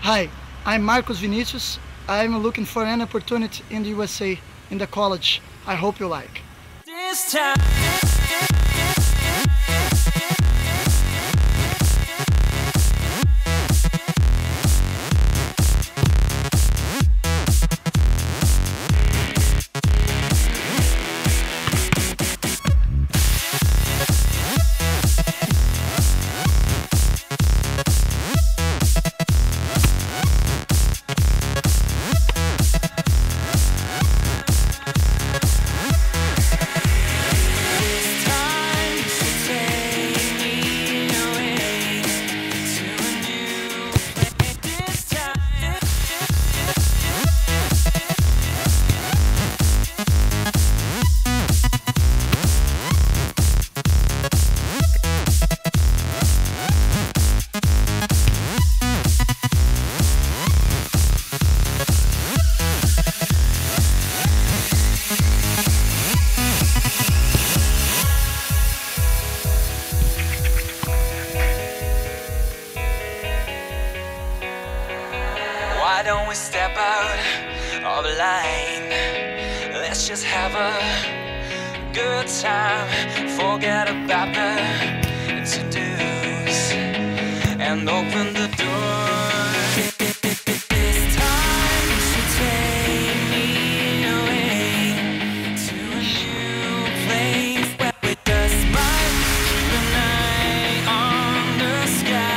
Hi, I'm Marcos Vinicius. I'm looking for an opportunity in the USA, in the college. I hope you like. This time. Why don't we step out of the line? Let's just have a good time. Forget about the to-dos and open the door. This time you should take me away to a new place where we just might keep an eye on the sky.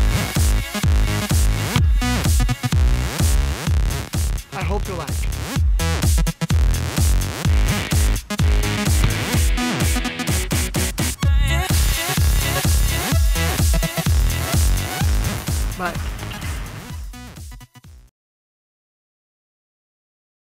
I hope you like.